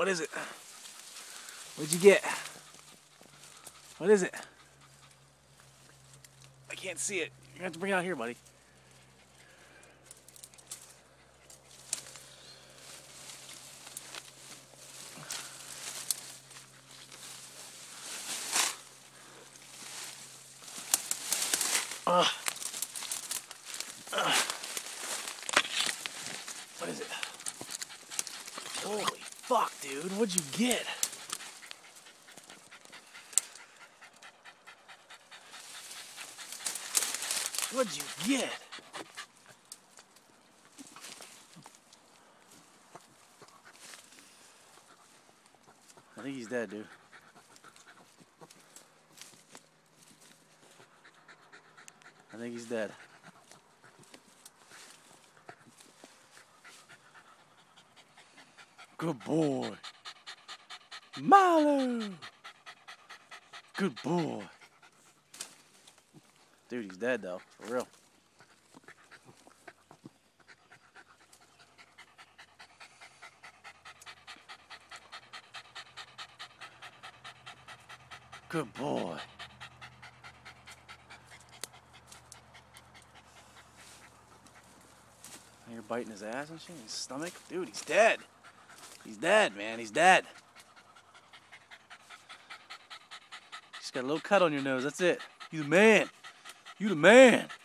What is it? What'd you get? What is it? I can't see it. You're gonna have to bring it out here, buddy. What is it? Holy fuck, dude. What'd you get? What'd you get? I think he's dead, dude. I think he's dead. Good boy. Milo! Good boy. Dude, he's dead though, for real. Good boy. You're biting his ass and shit, his stomach. Dude, he's dead. He's dead, man. He's dead. Just got a little cut on your nose. That's it. You the man. You the man.